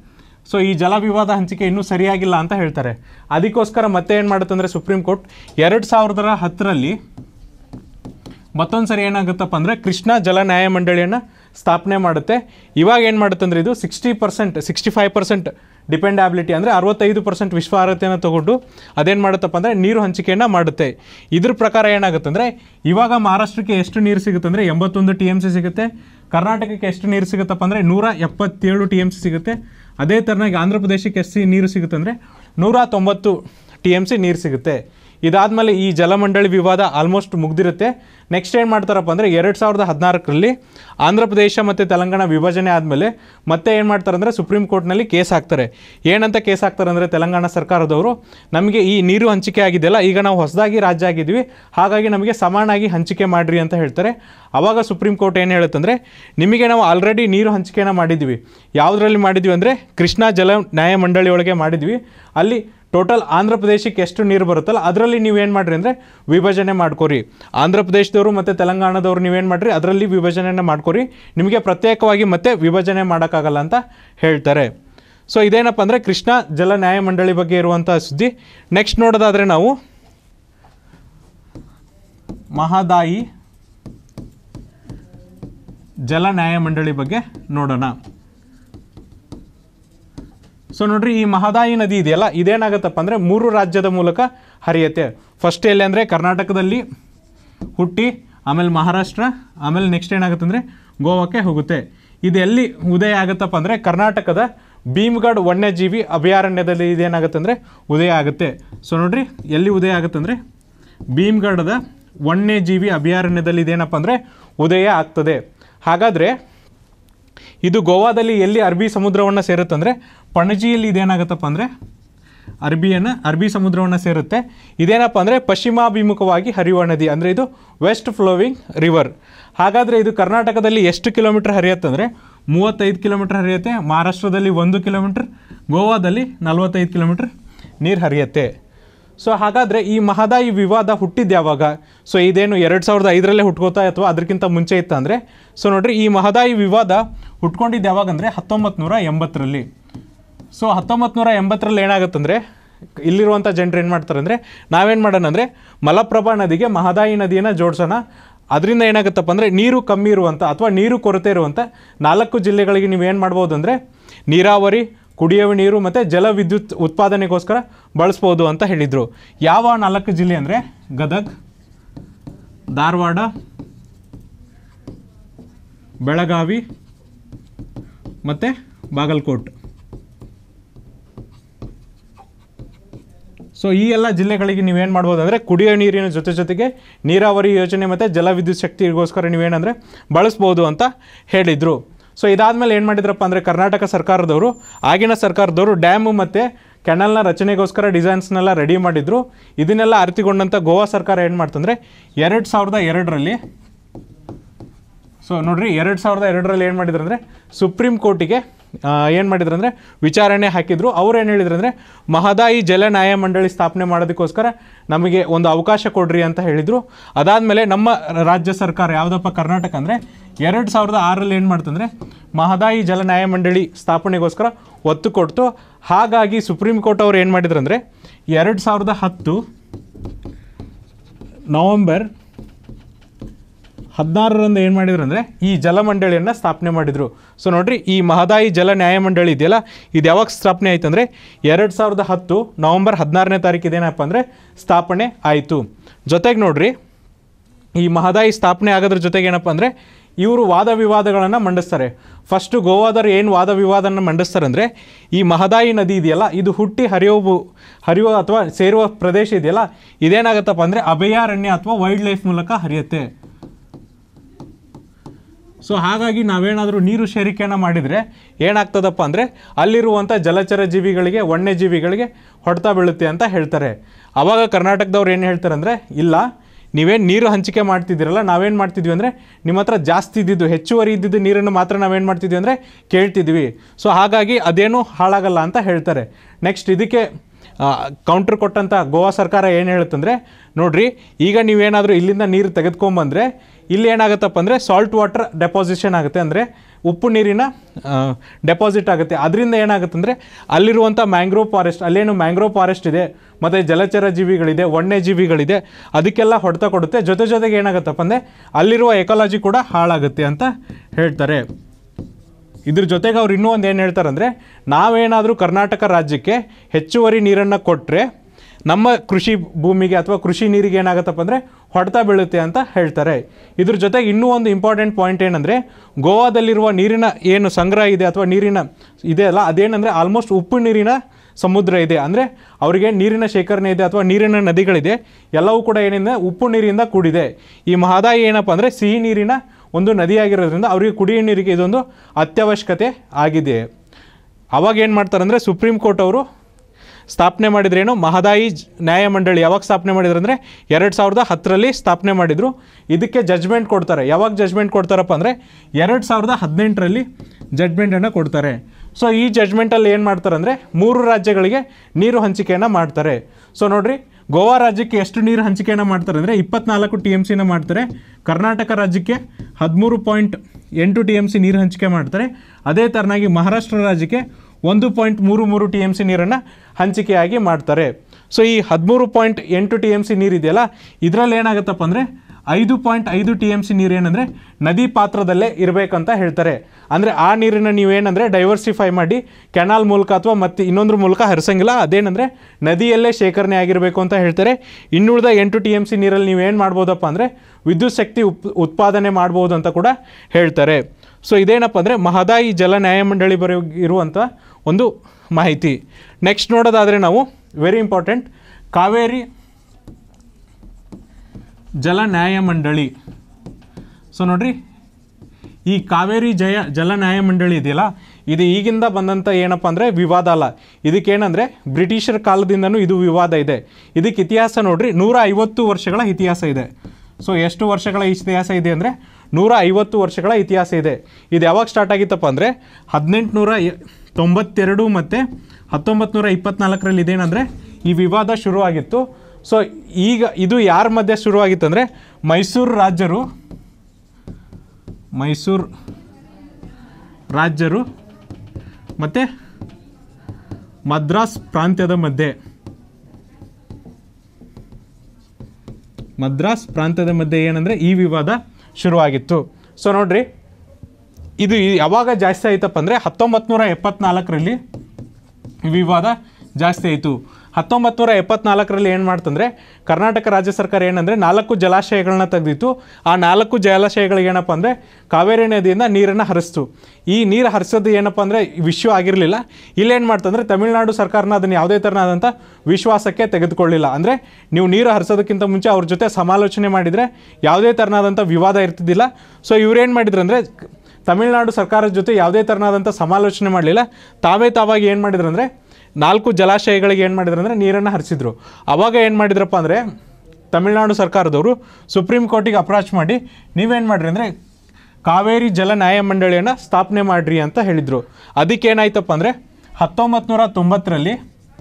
ಸೊ ಈ ಜಲ ವಿವಾದ ಹಂಚಿಕೆ ಇನ್ನೂ ಸರಿಯಾಗಿಲ್ಲ ಅಂತ ಹೇಳ್ತಾರೆ. ಅದಕ್ಕೋಸ್ಕರ ಮತ್ತೆ ಏನು ಮಾಡುತ್ತಂದರೆ ಸುಪ್ರೀಂ ಕೋರ್ಟ್ ಎರಡು ಸಾವಿರದ ಹತ್ತರಲ್ಲಿ ಮತ್ತೊಂದು ಸರಿ ಏನಾಗುತ್ತಪ್ಪ ಅಂದರೆ ಕೃಷ್ಣಾ ಜಲ ನ್ಯಾಯಮಂಡಳಿಯನ್ನು ಸ್ಥಾಪನೆ ಮಾಡುತ್ತೆ. ಇವಾಗ ಏನು ಮಾಡುತ್ತೆ ಅಂದರೆ ಇದು sixty percent sixty five percent dependability ಅಂದರೆ ಅರವತ್ತೈದು ಪರ್ಸೆಂಟ್ ವಿಶ್ವಾಸಾರ್ಹತೆಯನ್ನು ತೊಗೊಂಡು ಅದೇನು ಮಾಡುತ್ತಪ್ಪ ಅಂದರೆ ನೀರು ಹಂಚಿಕೆಯನ್ನು ಮಾಡುತ್ತೆ. ಇದ್ರ ಪ್ರಕಾರ ಏನಾಗುತ್ತೆ ಅಂದರೆ ಇವಾಗ ಮಹಾರಾಷ್ಟ್ರಕ್ಕೆ ಎಷ್ಟು ನೀರು ಸಿಗುತ್ತೆ ಅಂದರೆ ಎಂಬತ್ತೊಂದು ಟಿ ಎಮ್ ಸಿ ಸಿಗುತ್ತೆ. ಕರ್ನಾಟಕಕ್ಕೆ ಎಷ್ಟು ನೀರು ಸಿಗುತ್ತಪ್ಪ ಅಂದರೆ ನೂರ ಎಪ್ಪತ್ತೇಳು ಟಿ ಎಮ್ ಸಿ ಸಿಗುತ್ತೆ. ಅದೇ ಥರನಾಗಿ ಆಂಧ್ರ ಪ್ರದೇಶಕ್ಕೆ ಎಷ್ಟು ನೀರು ಸಿಗುತ್ತೆ ಅಂದರೆ ನೂರ ತೊಂಬತ್ತು ಟಿ ಎಮ್ ಸಿ ನೀರು ಸಿಗುತ್ತೆ. ಇದಾದಮೇಲೆ ಈ ಜಲಮಂಡಳಿ ವಿವಾದ ಆಲ್ಮೋಸ್ಟ್ ಮುಗ್ದಿರುತ್ತೆ. ನೆಕ್ಸ್ಟ್ ಏನು ಮಾಡ್ತಾರಪ್ಪ ಅಂದರೆ ಎರಡು ಸಾವಿರದ ಹದಿನಾಲ್ಕರಲ್ಲಿ ಆಂಧ್ರ ಪ್ರದೇಶ ಮತ್ತು ತೆಲಂಗಾಣ ವಿಭಜನೆ ಆದಮೇಲೆ ಮತ್ತೆ ಏನು ಮಾಡ್ತಾರೆ ಅಂದರೆ ಸುಪ್ರೀಂ ಕೋರ್ಟ್ನಲ್ಲಿ ಕೇಸ್ ಹಾಕ್ತಾರೆ. ಏನಂತ ಕೇಸ್ ಹಾಕ್ತಾರೆ ಅಂದರೆ ತೆಲಂಗಾಣ ಸರ್ಕಾರದವರು ನಮಗೆ ಈ ನೀರು ಹಂಚಿಕೆ ಆಗಿದೆಯಲ್ಲ, ಈಗ ನಾವು ಹೊಸದಾಗಿ ರಾಜ್ಯ ಆಗಿದ್ವಿ, ಹಾಗಾಗಿ ನಮಗೆ ಸಮಾನಾಗಿ ಹಂಚಿಕೆ ಮಾಡಿರಿ ಅಂತ ಹೇಳ್ತಾರೆ. ಆವಾಗ ಸುಪ್ರೀಂ ಕೋರ್ಟ್ ಏನು ಹೇಳುತ್ತಂದರೆ ನಿಮಗೆ ನಾವು ಆಲ್ರೆಡಿ ನೀರು ಹಂಚಿಕೆಯನ್ನು ಮಾಡಿದ್ವಿ. ಯಾವುದರಲ್ಲಿ ಮಾಡಿದ್ವಿ ಅಂದರೆ ಕೃಷ್ಣಾ ಜಲ ನ್ಯಾಯಮಂಡಳಿ ಒಳಗೆ ಮಾಡಿದ್ವಿ. ಅಲ್ಲಿ ಟೋಟಲ್ ಆಂಧ್ರ ಪ್ರದೇಶಕ್ಕೆ ಎಷ್ಟು ನೀರು ಬರುತ್ತಲ್ಲ ಅದರಲ್ಲಿ ನೀವೇನು ಮಾಡಿರಿ ಅಂದರೆ ವಿಭಜನೆ ಮಾಡ್ಕೊರಿ. ಆಂಧ್ರ ಪ್ರದೇಶದವರು ಮತ್ತು ತೆಲಂಗಾಣದವರು ನೀವೇನು ಮಾಡಿರಿ ಅದರಲ್ಲಿ ವಿಭಜನೆಯನ್ನು ಮಾಡ್ಕೊರಿ, ನಿಮಗೆ ಪ್ರತ್ಯೇಕವಾಗಿ ಮತ್ತೆ ವಿಭಜನೆ ಮಾಡೋಕ್ಕಾಗಲ್ಲ ಅಂತ ಹೇಳ್ತಾರೆ. ಸೊ ಇದೇನಪ್ಪ ಅಂದರೆ ಕೃಷ್ಣಾ ಜಲ ನ್ಯಾಯಮಂಡಳಿ ಬಗ್ಗೆ ಇರುವಂಥ ಸುದ್ದಿ. ನೆಕ್ಸ್ಟ್ ನೋಡೋದಾದರೆ ನಾವು ಮಹದಾಯಿ ಜಲ ನ್ಯಾಯಮಂಡಳಿ ಬಗ್ಗೆ ನೋಡೋಣ. ಸೊ ನೋಡ್ರಿ, ಈ ಮಹದಾಯಿ ನದಿ ಇದೆಯಲ್ಲ ಇದೇನಾಗುತ್ತಪ್ಪ ಅಂದರೆ ಮೂರು ರಾಜ್ಯದ ಮೂಲಕ ಹರಿಯುತ್ತೆ. ಫಸ್ಟ್ ಎಲ್ಲಿ ಅಂದರೆ ಕರ್ನಾಟಕದಲ್ಲಿ ಹುಟ್ಟಿ ಆಮೇಲೆ ಮಹಾರಾಷ್ಟ್ರ, ಆಮೇಲೆ ನೆಕ್ಸ್ಟ್ ಏನಾಗುತ್ತೆ ಅಂದರೆ ಗೋವಾಕ್ಕೆ ಹೋಗುತ್ತೆ. ಇದು ಎಲ್ಲಿ ಉದಯ ಆಗುತ್ತಪ್ಪ ಅಂದರೆ ಕರ್ನಾಟಕದ ಭೀಮ್ಗಢ್ ವನ್ಯಜೀವಿ ಅಭಯಾರಣ್ಯದಲ್ಲಿ ಇದೇನಾಗುತ್ತೆ ಅಂದರೆ ಉದಯ ಆಗುತ್ತೆ. ಸೊ ನೋಡ್ರಿ, ಎಲ್ಲಿ ಉದಯ ಆಗುತ್ತೆ ಅಂದರೆ ಭೀಮ್ಗಢದ ವನ್ಯಜೀವಿ ಅಭಯಾರಣ್ಯದಲ್ಲಿ ಇದೇನಪ್ಪ ಅಂದರೆ ಉದಯ ಆಗ್ತದೆ. ಹಾಗಾದರೆ ಇದು ಗೋವಾದಲ್ಲಿ ಎಲ್ಲಿ ಅರಬ್ಬಿ ಸಮುದ್ರವನ್ನು ಸೇರುತ್ತೆ ಅಂದರೆ ಪಣಜಿಯಲ್ಲಿ ಇದೇನಾಗುತ್ತಪ್ಪ ಅಂದರೆ ಅರಬಿಯನ್ನು ಅರಬ್ಬಿ ಸಮುದ್ರವನ್ನು ಸೇರುತ್ತೆ. ಇದೇನಪ್ಪ ಅಂದರೆ ಪಶ್ಚಿಮಾಭಿಮುಖವಾಗಿ ಹರಿಯುವ ನದಿ, ಅಂದರೆ ಇದು ವೆಸ್ಟ್ ಫ್ಲೋವಿಂಗ್ ರಿವರ್. ಹಾಗಾದರೆ ಇದು ಕರ್ನಾಟಕದಲ್ಲಿ ಎಷ್ಟು ಕಿಲೋಮೀಟ್ರ್ ಹರಿಯುತ್ತೆ ಅಂದರೆ ಮೂವತ್ತೈದು ಕಿಲೋಮೀಟ್ರ್ ಹರಿಯುತ್ತೆ. ಮಹಾರಾಷ್ಟ್ರದಲ್ಲಿ ಒಂದು ಕಿಲೋಮೀಟ್ರ್, ಗೋವಾದಲ್ಲಿ ನಲ್ವತ್ತೈದು ಕಿಲೋಮೀಟ್ರ್ ನೀರು ಹರಿಯುತ್ತೆ. ಸೊ ಹಾಗಾದರೆ ಈ ಮಹದಾಯಿ ವಿವಾದ ಹುಟ್ಟಿದ್ದು ಯಾವಾಗ? ಸೊ ಇದೇನು ಎರಡು ಸಾವಿರದ ಐದರಲ್ಲೇ ಹುಟ್ಕೋತಾ ಅಥವಾ ಅದಕ್ಕಿಂತ ಮುಂಚೆ ಇತ್ತು ಅಂದರೆ, ಸೊ ನೋಡಿರಿ ಈ ಮಹದಾಯಿ ವಿವಾದ ಹುಟ್ಕೊಂಡಿದ್ದು ಯಾವಾಗ ಅಂದರೆ ಹತ್ತೊಂಬತ್ತು ನೂರ ಎಂಬತ್ತರಲ್ಲಿ. ಸೊ ಹತ್ತೊಂಬತ್ತು ನೂರ ಎಂಬತ್ತರಲ್ಲಿ ಏನಾಗುತ್ತಂದರೆ ಇಲ್ಲಿರುವಂಥ ಜನರು ಏನು ಮಾಡ್ತಾರೆ ಅಂದರೆ ನಾವೇನು ಮಾಡೋಣ ಅಂದರೆ ಮಲಪ್ರಭಾ ನದಿಗೆ ಮಹದಾಯಿ ನದಿಯನ್ನು ಜೋಡಿಸೋಣ. ಅದರಿಂದ ಏನಾಗುತ್ತಪ್ಪ ಅಂದರೆ ನೀರು ಕಮ್ಮಿ ಇರುವಂಥ ಅಥವಾ ನೀರು ಕೊರತೆ ಇರುವಂಥ ನಾಲ್ಕು ಜಿಲ್ಲೆಗಳಿಗೆ ನೀವೇನು ಮಾಡ್ಬೋದು ಅಂದರೆ ನೀರಾವರಿ, ಕುಡಿಯುವ ನೀರು ಮತ್ತು ಜಲ ವಿದ್ಯುತ್ ಉತ್ಪಾದನೆಗೋಸ್ಕರ ಬಳಸ್ಬೋದು ಅಂತ ಹೇಳಿದರು. ಯಾವ ನಾಲ್ಕು ಜಿಲ್ಲೆ ಅಂದರೆ ಗದಗ್, ಧಾರವಾಡ, ಬೆಳಗಾವಿ ಮತ್ತು ಬಾಗಲಕೋಟ್. ಸೊ ಈ ಎಲ್ಲ ಜಿಲ್ಲೆಗಳಿಗೆ ನೀವೇನು ಮಾಡ್ಬೋದು ಅಂದರೆ ಕುಡಿಯೋ ನೀರಿನ ಜೊತೆ ಜೊತೆಗೆ ನೀರಾವರಿ ಯೋಜನೆ ಮತ್ತು ಜಲ ವಿದ್ಯುತ್ ಶಕ್ತಿಗೋಸ್ಕರ ನೀವೇನಂದರೆ ಬಳಸ್ಬೋದು ಅಂತ ಹೇಳಿದರು. ಸೊ ಇದಾದಮೇಲೆ ಏನು ಮಾಡಿದ್ರಪ್ಪ ಅಂದರೆ ಕರ್ನಾಟಕ ಸರ್ಕಾರದವರು, ಆಗಿನ ಸರ್ಕಾರದವರು ಡ್ಯಾಮು ಮತ್ತು ಕೆನಲ್ನ ರಚನೆಗೋಸ್ಕರ ಡಿಸೈನ್ಸ್ನೆಲ್ಲ ರೆಡಿ ಮಾಡಿದರು. ಇದನ್ನೆಲ್ಲ ಅರಿತುಕೊಂಡಂಥ ಗೋವಾ ಸರ್ಕಾರ ಏನು ಮಾಡ್ತಂದರೆ ಎರಡು ಸಾವಿರದ ಎರಡರಲ್ಲಿ ಸೊ ನೋಡಿರಿ ಎರಡು ಸಾವಿರದ ಎರಡರಲ್ಲಿ ಏನು ಮಾಡಿದ್ರು ಅಂದರೆ ಸುಪ್ರೀಂ ಕೋರ್ಟಿಗೆ ಏನು ಮಾಡಿದ್ರು ಅಂದರೆ ವಿಚಾರಣೆ ಹಾಕಿದ್ರು. ಅವ್ರು ಏನು ಹೇಳಿದ್ರು ಅಂದರೆ ಮಹದಾಯಿ ಜಲ ನ್ಯಾಯಮಂಡಳಿ ಸ್ಥಾಪನೆ ಮಾಡೋದಕ್ಕೋಸ್ಕರ ನಮಗೆ ಒಂದು ಅವಕಾಶ ಕೊಡ್ರಿ ಅಂತ ಹೇಳಿದರು. ಅದಾದಮೇಲೆ ನಮ್ಮ ರಾಜ್ಯ ಸರ್ಕಾರ ಯಾವುದಪ್ಪ ಕರ್ನಾಟಕ ಅಂದರೆ ಎರಡು ಸಾವಿರದ ಆರರಲ್ಲಿ ಏನು ಮಾಡ್ತಂದರೆ ಮಹದಾಯಿ ಜಲ ನ್ಯಾಯಮಂಡಳಿ ಸ್ಥಾಪನೆಗೋಸ್ಕರ ಒತ್ತು ಕೊಡ್ತು. ಹಾಗಾಗಿ ಸುಪ್ರೀಂ ಕೋರ್ಟ್ ಅವ್ರು ಏನು ಮಾಡಿದ್ರು ಅಂದರೆ ಎರಡು ಸಾವಿರದ ಹತ್ತು ನವಂಬರ್ ಹದಿನಾರರಂದು ಏನು ಮಾಡಿದ್ರು ಅಂದರೆ ಈ ಜಲಮಂಡಳಿಯನ್ನು ಸ್ಥಾಪನೆ ಮಾಡಿದರು. ಸೊ ನೋಡಿರಿ, ಈ ಮಹದಾಯಿ ಜಲ ನ್ಯಾಯಮಂಡಳಿ ಇದೆಯಲ್ಲ ಇದು ಯಾವಾಗ ಸ್ಥಾಪನೆ ಆಯಿತು ಅಂದರೆ ಎರಡು ಸಾವಿರದ ಹತ್ತು ನವಂಬರ್ ಹದಿನಾರನೇ ತಾರೀಕು ಇದೇನಪ್ಪ ಅಂದರೆ ಸ್ಥಾಪನೆ ಆಯಿತು. ಜೊತೆಗೆ ನೋಡಿರಿ, ಈ ಮಹದಾಯಿ ಸ್ಥಾಪನೆ ಆಗೋದ್ರ ಜೊತೆಗೆ ಏನಪ್ಪ ಅಂದರೆ ಇವರು ವಾದ ವಿವಾದಗಳನ್ನು ಮಂಡಿಸ್ತಾರೆ. ಫಸ್ಟು ಗೋವಾದವರು ಏನು ವಾದ ವಿವಾದನ ಮಂಡಿಸ್ತಾರೆ ಅಂದರೆ ಈ ಮಹದಾಯಿ ನದಿ ಇದೆಯಲ್ಲ ಇದು ಹುಟ್ಟಿ ಹರಿಯುವ ಹರಿಯುವ ಅಥವಾ ಸೇರುವ ಪ್ರದೇಶ ಇದೆಯಲ್ಲ ಇದೇನಾಗುತ್ತಪ್ಪ ಅಂದರೆ ಅಭಯಾರಣ್ಯ ಅಥವಾ ವೈಲ್ಡ್ ಲೈಫ್ ಮೂಲಕ ಹರಿಯುತ್ತೆ. ಸೊ ಹಾಗಾಗಿ ನಾವೇನಾದರೂ ನೀರು ಶೇರಿಕೆಯನ್ನು ಮಾಡಿದರೆ ಏನಾಗ್ತದಪ್ಪ ಅಂದರೆ ಅಲ್ಲಿರುವಂಥ ಜಲಚರ ಜೀವಿಗಳಿಗೆ, ವನ್ಯಜೀವಿಗಳಿಗೆ ಹೊಡೆತ ಬೀಳುತ್ತೆ ಅಂತ ಹೇಳ್ತಾರೆ. ಆವಾಗ ಕರ್ನಾಟಕದವ್ರು ಏನು ಹೇಳ್ತಾರೆ ಅಂದರೆ ಇಲ್ಲ, ನೀವೇನು ನೀರು ಹಂಚಿಕೆ ಮಾಡ್ತಿದ್ದೀರಲ್ಲ ನಾವೇನು ಮಾಡ್ತಿದ್ವಿ ಅಂದರೆ ನಿಮ್ಮ ಹತ್ರ ಜಾಸ್ತಿ ಇದ್ದಿದ್ದು ಹೆಚ್ಚುವರಿ ಇದ್ದಿದ್ದು ನೀರನ್ನು ಮಾತ್ರ ನಾವೇನು ಮಾಡ್ತಿದ್ವಿ ಅಂದರೆ ಕೇಳ್ತಿದ್ವಿ. ಸೊ ಹಾಗಾಗಿ ಅದೇನೂ ಹಾಳಾಗಲ್ಲ ಅಂತ ಹೇಳ್ತಾರೆ. ನೆಕ್ಸ್ಟ್ ಇದಕ್ಕೆ ಕೌಂಟ್ರ್ ಕೊಟ್ಟಂಥ ಗೋವಾ ಸರ್ಕಾರ ಏನು ಹೇಳುತ್ತಂದರೆ ನೋಡಿರಿ, ಈಗ ನೀವೇನಾದರೂ ಇಲ್ಲಿಂದ ನೀರು ತೆಗೆದುಕೊಂಬಂದರೆ ಇಲ್ಲಿ ಏನಾಗುತ್ತಪ್ಪ ಅಂದರೆ ಸಾಲ್ಟ್ ವಾಟರ್ ಡೆಪಾಸಿಷನ್ ಆಗುತ್ತೆ, ಅಂದರೆ ಉಪ್ಪು ನೀರಿನ ಡೆಪಾಸಿಟ್ ಆಗುತ್ತೆ. ಅದರಿಂದ ಏನಾಗುತ್ತೆ ಅಂದರೆ ಅಲ್ಲಿರುವಂಥ ಮ್ಯಾಂಗ್ರೋವ್ ಫಾರೆಸ್ಟ್, ಅಲ್ಲೇನು ಮ್ಯಾಂಗ್ರೋವ್ ಫಾರೆಸ್ಟ್ ಇದೆ ಮತ್ತು ಜಲಚರ ಜೀವಿಗಳಿದೆ, ವನ್ಯಜೀವಿಗಳಿದೆ, ಅದಕ್ಕೆಲ್ಲ ಹೊಡೆತ ಕೊಡುತ್ತೆ. ಜೊತೆ ಜೊತೆಗೆ ಏನಾಗುತ್ತಪ್ಪ ಅಂದರೆ ಅಲ್ಲಿರುವ ಎಕಾಲಜಿ ಕೂಡ ಹಾಳಾಗುತ್ತೆ ಅಂತ ಹೇಳ್ತಾರೆ. ಇದ್ರ ಜೊತೆಗೆ ಅವ್ರು ಇನ್ನೂ ಒಂದು ಏನು ಹೇಳ್ತಾರೆ ಅಂದರೆ, ನಾವೇನಾದರೂ ಕರ್ನಾಟಕ ರಾಜ್ಯಕ್ಕೆ ಹೆಚ್ಚುವರಿ ನೀರನ್ನು ಕೊಟ್ಟರೆ ನಮ್ಮ ಕೃಷಿ ಭೂಮಿಗೆ ಅಥವಾ ಕೃಷಿ ನೀರಿಗೆ ಏನಾಗುತ್ತಪ್ಪ ಅಂದರೆ ಹೊಡೆತ ಬೀಳುತ್ತೆ ಅಂತ ಹೇಳ್ತಾರೆ. ಇದ್ರ ಜೊತೆಗೆ ಇನ್ನೂ ಒಂದು ಇಂಪಾರ್ಟೆಂಟ್ ಪಾಯಿಂಟ್ ಏನಂದರೆ, ಗೋವಾದಲ್ಲಿರುವ ನೀರಿನ ಏನು ಸಂಗ್ರಹ ಇದೆ ಅಥವಾ ನೀರಿನ ಇದೆ ಅಲ್ಲ, ಅದೇನೆಂದರೆ ಆಲ್ಮೋಸ್ಟ್ ಉಪ್ಪು ನೀರಿನ ಸಮುದ್ರ ಇದೆ. ಅಂದರೆ ಅವರಿಗೆ ನೀರಿನ ಶೇಖರಣೆ ಇದೆ ಅಥವಾ ನೀರಿನ ನದಿಗಳಿದೆ, ಎಲ್ಲವೂ ಕೂಡ ಏನಿದೆ ಉಪ್ಪು ನೀರಿಂದ ಕೂಡಿದೆ. ಈ ಮಹದಾಯಿ ಏನಪ್ಪ ಅಂದರೆ ಸಿಹಿ ನೀರಿನ ಒಂದು ನದಿಯಾಗಿರೋದ್ರಿಂದ ಅವರಿಗೆ ಕುಡಿಯೋ ನೀರಿಗೆ ಇದೊಂದು ಅತ್ಯವಶ್ಯಕತೆ ಆಗಿದೆ. ಅವಾಗ ಏನು ಮಾಡ್ತಾರೆ ಅಂದರೆ ಸುಪ್ರೀಂ ಕೋರ್ಟ್ ಅವರು ಸ್ಥಾಪನೆ ಮಾಡಿದ್ರೇನು ಮಹದಾಯಿ ನ್ಯಾಯಮಂಡಳಿ ಯಾವಾಗ ಸ್ಥಾಪನೆ ಮಾಡಿದ್ರು ಅಂದರೆ ಎರಡು ಸಾವಿರದ ಹತ್ತರಲ್ಲಿ ಸ್ಥಾಪನೆ ಮಾಡಿದರು. ಇದಕ್ಕೆ ಜಜ್ಮೆಂಟ್ ಕೊಡ್ತಾರೆ. ಯಾವಾಗ ಜಜ್ಮೆಂಟ್ ಕೊಡ್ತಾರಪ್ಪ ಅಂದರೆ ಎರಡು ಸಾವಿರದ ಹದಿನೆಂಟರಲ್ಲಿ ಜಡ್ಜ್ಮೆಂಟನ್ನು ಕೊಡ್ತಾರೆ. ಸೊ ಈ ಜಡ್ಜ್ಮೆಂಟಲ್ಲಿ ಏನು ಮಾಡ್ತಾರೆ ಅಂದರೆ ಮೂರು ರಾಜ್ಯಗಳಿಗೆ ನೀರು ಹಂಚಿಕೆಯನ್ನು ಮಾಡ್ತಾರೆ. ಸೊ ನೋಡಿರಿ, ಗೋವಾ ರಾಜ್ಯಕ್ಕೆ ಎಷ್ಟು ನೀರು ಹಂಚಿಕೆಯನ್ನು ಮಾಡ್ತಾರೆ ಅಂದರೆ ಇಪ್ಪತ್ನಾಲ್ಕು ಟಿ ಎಮ್ ಸಿನ ಮಾಡ್ತಾರೆ. ಕರ್ನಾಟಕ ರಾಜ್ಯಕ್ಕೆ ಹದಿಮೂರು ಪಾಯಿಂಟ್ ಎಂಟು ಟಿ ಎಮ್ ಸಿ ನೀರು ಹಂಚಿಕೆ ಮಾಡ್ತಾರೆ. ಅದೇ ಥರನಾಗಿ ಮಹಾರಾಷ್ಟ್ರ ರಾಜ್ಯಕ್ಕೆ ಒಂದು ಪಾಯಿಂಟ್ ಮೂರು ಮೂರು ಟಿ ಎಮ್ ಸಿ ನೀರನ್ನು ಹಂಚಿಕೆಯಾಗಿ ಮಾಡ್ತಾರೆ. ಸೊ ಈ ಹದಿಮೂರು ಪಾಯಿಂಟ್ ಎಂಟು ಟಿ ಎಮ್ ಸಿ ನೀರಿದೆಯಲ್ಲ, ಇದರಲ್ಲಿ ಏನಾಗುತ್ತಪ್ಪ ಅಂದರೆ ಐದು ಪಾಯಿಂಟ್ ಐದು ಟಿ ಎಮ್ ಸಿ ನೀರು ಏನಂದರೆ ನದಿ ಪಾತ್ರದಲ್ಲೇ ಇರಬೇಕಂತ ಹೇಳ್ತಾರೆ. ಅಂದರೆ ಆ ನೀರನ್ನು ನೀವೇನಂದರೆ ಡೈವರ್ಸಿಫೈ ಮಾಡಿ ಕೆನಾಲ್ ಮೂಲಕ ಅಥವಾ ಮತ್ತು ಇನ್ನೊಂದ್ರ ಮೂಲಕ ಹರಿಸಂಗಿಲ್ಲ, ಅದೇನೆಂದರೆ ನದಿಯಲ್ಲೇ ಶೇಖರಣೆ ಆಗಿರಬೇಕು ಅಂತ ಹೇಳ್ತಾರೆ. ಇನ್ನುಳಿದ ಎಂಟು ಟಿ ಎಮ್ ಸಿ ನೀರಲ್ಲಿ ನೀವೇನು ಮಾಡ್ಬೋದಪ್ಪ ಅಂದರೆ ವಿದ್ಯುತ್ ಶಕ್ತಿ ಉಪ್ ಉತ್ಪಾದನೆ ಮಾಡ್ಬೋದು ಅಂತ ಕೂಡ ಹೇಳ್ತಾರೆ. ಸೊ ಇದೇನಪ್ಪ ಅಂದರೆ ಮಹದಾಯಿ ಜಲ ನ್ಯಾಯಮಂಡಳಿ ಬರೋ ಇರುವಂಥ ಒಂದು ಮಾಹಿತಿ. ನೆಕ್ಸ್ಟ್ ನೋಡೋದಾದರೆ ನಾವು ವೆರಿ ಇಂಪಾರ್ಟೆಂಟ್ ಕಾವೇರಿ ಜಲ ನ್ಯಾಯಮಂಡಳಿ. ಸೊ ನೋಡ್ರಿ, ಈ ಕಾವೇರಿ ಜಯ ಜಲ ನ್ಯಾಯಮಂಡಳಿ ಇದೆಯಲ್ಲ, ಇದು ಈಗಿಂದ ಬಂದಂಥ ಏನಪ್ಪ ಅಂದರೆ ವಿವಾದ ಅಲ್ಲ. ಇದಕ್ಕೇನೆಂದರೆ ಬ್ರಿಟಿಷರ ಕಾಲದಿಂದನೂ ಇದು ವಿವಾದ ಇದೆ. ಇದಕ್ಕೆ ಇತಿಹಾಸ ನೋಡ್ರಿ, ನೂರ ಐವತ್ತು ವರ್ಷಗಳ ಇತಿಹಾಸ ಇದೆ. ಸೊ ಎಷ್ಟು ವರ್ಷಗಳ ಇತಿಹಾಸ ಇದೆ ಅಂದರೆ ನೂರ ಐವತ್ತು ವರ್ಷಗಳ ಇತಿಹಾಸ ಇದೆ. ಇದು ಯಾವಾಗ ಸ್ಟಾರ್ಟ್ ಆಗಿತ್ತಪ್ಪ ಅಂದರೆ ಹದಿನೆಂಟುನೂರ ತೊಂಬತ್ತೆರಡು ಮತ್ತು ಹತ್ತೊಂಬತ್ತು ನೂರ ಇಪ್ಪತ್ತ್ನಾಲ್ಕರಲ್ಲಿ ಇದೇನೆಂದರೆ ಈ ವಿವಾದ ಶುರುವಾಗಿತ್ತು. ಸೊ ಈಗ ಇದು ಯಾರ ಮಧ್ಯೆ ಶುರುವಾಗಿತ್ತು ಅಂದರೆ ಮೈಸೂರು ರಾಜ್ಯರು ಮೈಸೂರು ರಾಜ್ಯರು ಮತ್ತು ಮದ್ರಾಸ್ ಪ್ರಾಂತ್ಯದ ಮಧ್ಯೆ ಮದ್ರಾಸ್ ಪ್ರಾಂತ್ಯದ ಮಧ್ಯೆ ಏನಂದರೆ ಈ ವಿವಾದ ಶುರುವಾಗಿತ್ತು. ಸೊ ನೋಡ್ರಿ, ಇದು ಯಾವಾಗ ಜಾಸ್ತಿ ಆಯ್ತಪ್ಪ ಅಂದರೆ ಹತ್ತೊಂಬತ್ತು ನೂರ ಎಪ್ಪತ್ತ್ನಾಲ್ಕರಲ್ಲಿ ವಿವಾದ ಜಾಸ್ತಿ ಆಯಿತು. ಹತ್ತೊಂಬತ್ತು ನೂರ ಎಪ್ಪತ್ತ್ನಾಲ್ಕರಲ್ಲಿ ಏನು ಮಾಡ್ತಂದರೆ ಕರ್ನಾಟಕ ರಾಜ್ಯ ಸರ್ಕಾರ ಏನಂದರೆ ನಾಲ್ಕು ಜಲಾಶಯಗಳನ್ನ ತೆಗೆದಿತ್ತು. ಆ ನಾಲ್ಕು ಜಲಾಶಯಗಳಿಗೆ ಏನಪ್ಪ ಅಂದರೆ ಕಾವೇರಿ ನದಿಯಿಂದ ನೀರನ್ನು ಹರಿಸ್ತು. ಈ ನೀರು ಹರಿಸೋದು ಏನಪ್ಪ ಅಂದರೆ ವಿಶ್ವ ಆಗಿರಲಿಲ್ಲ. ಇಲ್ಲೇನು ಮಾಡ್ತಂದರೆ ತಮಿಳುನಾಡು ಸರ್ಕಾರನ ಅದನ್ನು ಯಾವುದೇ ಥರನಾದಂಥ ವಿಶ್ವಾಸಕ್ಕೆ ತೆಗೆದುಕೊಳ್ಳಿಲ್ಲ. ಅಂದರೆ ನೀವು ನೀರು ಹರಿಸೋದಕ್ಕಿಂತ ಮುಂಚೆ ಅವ್ರ ಜೊತೆ ಸಮಾಲೋಚನೆ ಮಾಡಿದರೆ ಯಾವುದೇ ಥರನಾದಂಥ ವಿವಾದ ಇರ್ತಿದ್ದಿಲ್ಲ. ಸೊ ಇವ್ರೇನು ಮಾಡಿದ್ರು ಅಂದರೆ ತಮಿಳುನಾಡು ಸರ್ಕಾರದ ಜೊತೆ ಯಾವುದೇ ಥರನಾದಂಥ ಸಮಾಲೋಚನೆ ಮಾಡಲಿಲ್ಲ. ತಾವೇ ತಾವಾಗಿ ಏನು ಮಾಡಿದ್ರು ಅಂದರೆ ನಾಲ್ಕು ಜಲಾಶಯಗಳಿಗೆ ಏನು ಮಾಡಿದ್ರು ಅಂದರೆ ನೀರನ್ನು ಹರಿಸಿದ್ರು. ಆವಾಗ ಏನು ಮಾಡಿದ್ರಪ್ಪ ಅಂದರೆ ತಮಿಳುನಾಡು ಸರ್ಕಾರದವರು ಸುಪ್ರೀಂ ಕೋರ್ಟಿಗೆ ಅಪ್ರೋಚ್ ಮಾಡಿ ನೀವೇನು ಮಾಡಿರಿ ಅಂದರೆ ಕಾವೇರಿ ಜಲ ನ್ಯಾಯಮಂಡಳಿಯನ್ನು ಸ್ಥಾಪನೆ ಮಾಡಿರಿ ಅಂತ ಹೇಳಿದರು. ಅದಕ್ಕೇನಾಯ್ತಪ್ಪ ಅಂದರೆ ಹತ್ತೊಂಬತ್ತು ನೂರ ತೊಂಬತ್ತರಲ್ಲಿ